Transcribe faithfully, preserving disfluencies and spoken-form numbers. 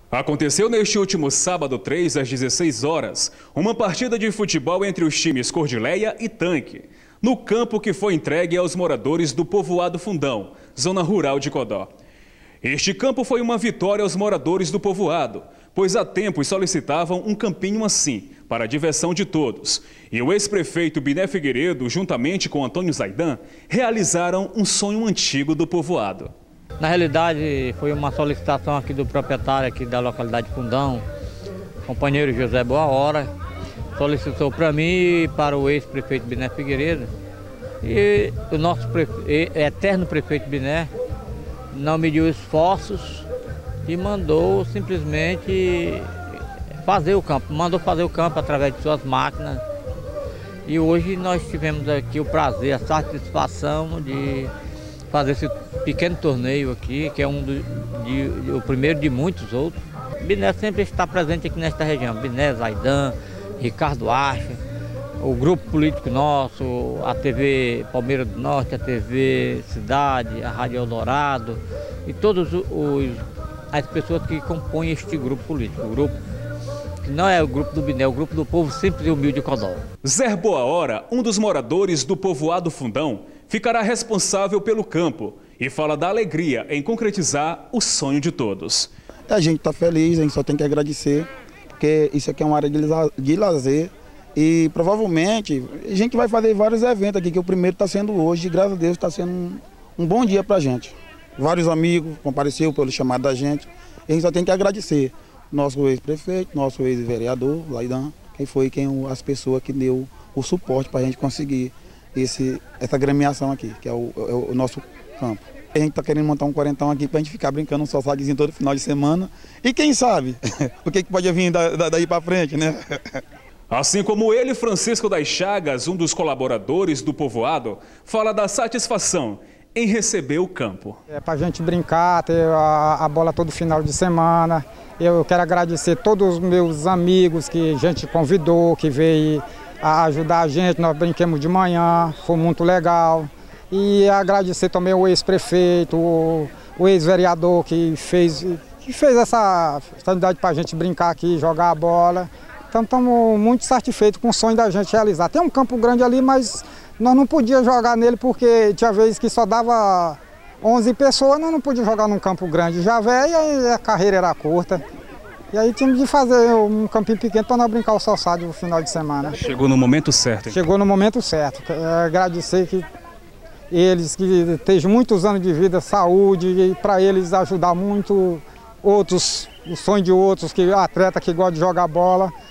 Aconteceu neste último sábado, três às dezesseis horas, uma partida de futebol entre os times Cordilheia e Tanque, no campo que foi entregue aos moradores do povoado Fundão, zona rural de Codó. Este campo foi uma vitória aos moradores do povoado, pois há tempos solicitavam um campinho assim, para a diversão de todos. E o ex-prefeito Biné Figueiredo, juntamente com Antônio Zaidan, realizaram um sonho antigo do povoado. Na realidade, foi uma solicitação aqui do proprietário aqui da localidade de Fundão, companheiro José Boa Hora, solicitou para mim e para o ex-prefeito Biné Figueiredo. E o nosso prefe... eterno prefeito Biné não mediu esforços e mandou simplesmente fazer o campo, mandou fazer o campo através de suas máquinas. E hoje nós tivemos aqui o prazer, a satisfação de fazer esse pequeno torneio aqui, que é um do, de, de, o primeiro de muitos outros. Biné sempre está presente aqui nesta região, Biné, Zaidan, Ricardo Acha, o grupo político nosso, a T V Palmeira do Norte, a T V Cidade, a Rádio Eldorado e todas as pessoas que compõem este grupo político, o grupo que não é o grupo do Biné, é o grupo do povo simples e humilde de Codó. Zé Boa Hora, um dos moradores do povoado Fundão, ficará responsável pelo campo e fala da alegria em concretizar o sonho de todos. A gente está feliz, a gente só tem que agradecer, porque isso aqui é uma área de lazer e provavelmente a gente vai fazer vários eventos aqui, que o primeiro está sendo hoje, e graças a Deus está sendo um, um bom dia para a gente. Vários amigos compareceram pelo chamado da gente, e a gente só tem que agradecer nosso ex-prefeito, nosso ex-vereador, Zaidan, quem foi quem, as pessoas que deu o suporte para a gente conseguir esse, essa gremiação aqui, que é o, é o nosso campo. A gente está querendo montar um quarentão aqui para a gente ficar brincando um só-saguezinho todo final de semana. E quem sabe o que, que pode vir da, da, daí para frente, né? Assim como ele, Francisco das Chagas, um dos colaboradores do povoado, fala da satisfação em receber o campo. É para a gente brincar, ter a, a bola todo final de semana. Eu quero agradecer todos os meus amigos que a gente convidou, que veio a ajudar a gente. Nós brinquemos de manhã, foi muito legal. E agradecer também o ex-prefeito, o, o ex-vereador que fez, que fez essa oportunidade para a gente brincar aqui, jogar a bola. Então estamos muito satisfeitos com o sonho da gente realizar. Tem um campo grande ali, mas nós não podíamos jogar nele porque tinha vezes que só dava onze pessoas, nós não podíamos jogar num campo grande já velho e a carreira era curta. E aí tínhamos de fazer um campinho pequeno para nós brincar o só-sádio no final de semana. Chegou no momento certo. Hein? Chegou no momento certo. Agradecer que eles que estejam muitos anos de vida, saúde, e para eles ajudar muito outros, o sonho de outros, que atleta que gosta de jogar bola.